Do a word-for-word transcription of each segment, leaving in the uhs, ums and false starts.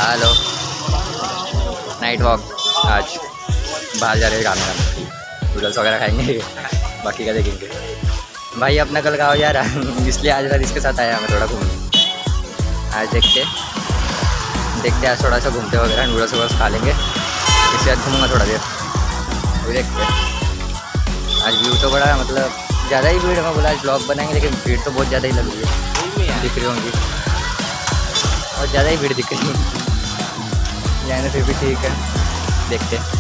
Hello, night walk. आज बाहर जा रहे हैं खाना खाने, नूडल्स वगैरह खाएंगे, बाकी का देखेंगे। भाई अपना कल गाँव जा रहा है इसलिए आज रात इसके साथ आया मैं थोड़ा घूमने। आज देखते देखते आज थोड़ा सा घूमते वगैरह, नूडल्स वगैरह खा लेंगे, इसके बाद घूमूंगा थोड़ा देर, अभी देखते हैं। आज व्यू तो बड़ा मतलब ज़्यादा ही भीड़ है, मैं बोला आज ब्लॉग बनाएंगे लेकिन भीड़ तो बहुत ज़्यादा ही लग रही है, दिख रही होंगी और ज़्यादा ही भीड़ दिख रही है, यानी फिर भी ठीक है, देखते हैं।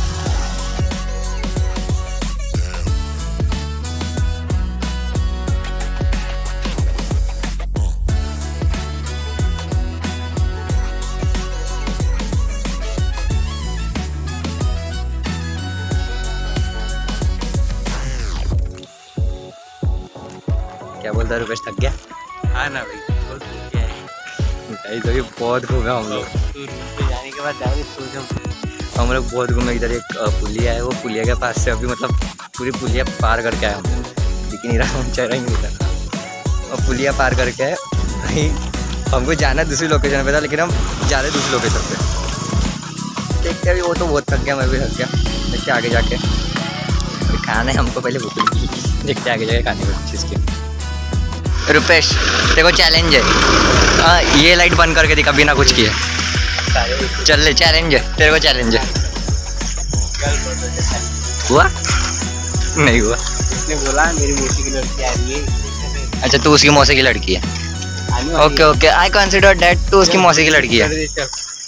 क्या बोलता है रुपेश, थक गया? हाँ ना भाई, बहुत थक गया है। तो ये बहुत घूमे हम लोग, जाने के बाद जाओगे सो जाओ। हम लोग बहुत घूमे। इधर एक पुलिया है, वो पुलिया के पास से अभी मतलब पूरी पुलिया पार करके आए हम, दिख नहीं रहा, चेहरा ही नहीं दिख रहा। और पुलिया पार करके आए भाई, हमको जाना है दूसरी लोकेशन पे था लेकिन हम जा रहे दूसरी लोकेशन पे। देखते अभी, वो तो बहुत थक गया, मैं भी थक गया। देखते आगे जाके खाना है हमको, पहले भूख लगी, देखते आगे जाके खाने को चीज़ की। रुपेश देखो चैलेंज है, हाँ ये लाइट बंद करके दिखा बिना कुछ किए, चल ले चैलेंज है तेरे को, चैलेंज है। हुआ नहीं हुआ? इसने बोला मेरी मौसी की लड़की आ रही है। अच्छा तू उसकी मौसी की लड़की है? Okay okay, I consider that तू उसकी मौसी की लड़की है।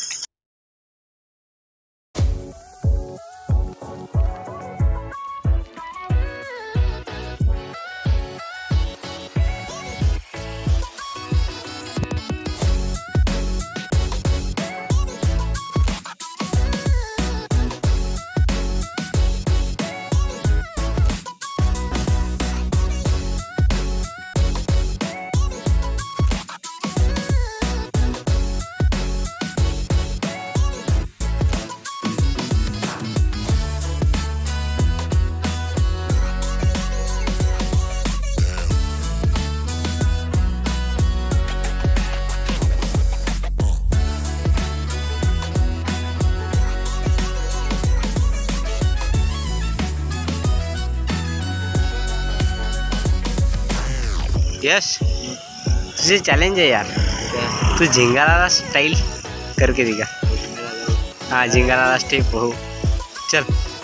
यस, तुझे चैलेंज है यार, तू झिंगालाला स्टाइल करके दिखा। हाँ झिंगालाला स्टेप हो, चल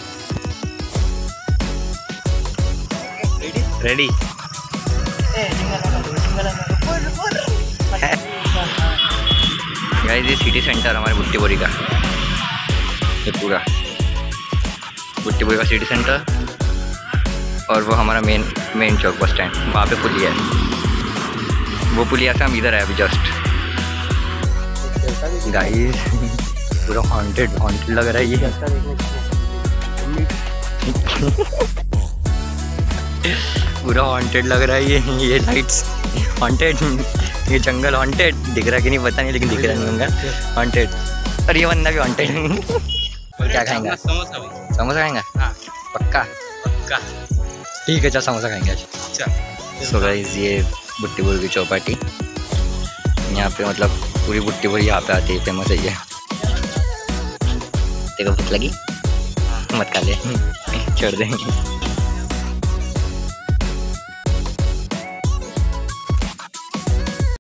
रेडी। गाइस ये सिटी सेंटर हमारे बुट्टीबोरी का, ये पूरा बुट्टीबोरी का सिटी सेंटर, और वो हमारा मेन मेन चौक बस स्टैंड, वहाँ पे पुलिया है। वो पुलिया से हम इधर आए अभी जस्ट। गाइस पूरा हॉन्टेड हॉन्टेड लग रहा है ये पूरा हॉन्टेड लग रहा है ये ये लाइट्स हॉन्टेड, ये जंगल हॉन्टेड, दिख रहा कि नहीं पता नहीं लेकिन दिख रहा नहीं होगा हॉन्टेड। और ये बंदा भी हॉन्टेड। क्या खाएंगा? समोसा भाई। समोसा खाएंगा? हाँ पक्का पक्का, ठीक है चल समोसा खाएंगे आज। सो गाइस ये बुट्टीबोरी की चौपाटी, यहाँ पे मतलब पूरी बुट्टीबोरी यहाँ पे आती है, फेमस है ये। देखो भूख लगी? मत खा ले, छोड़ देंगे।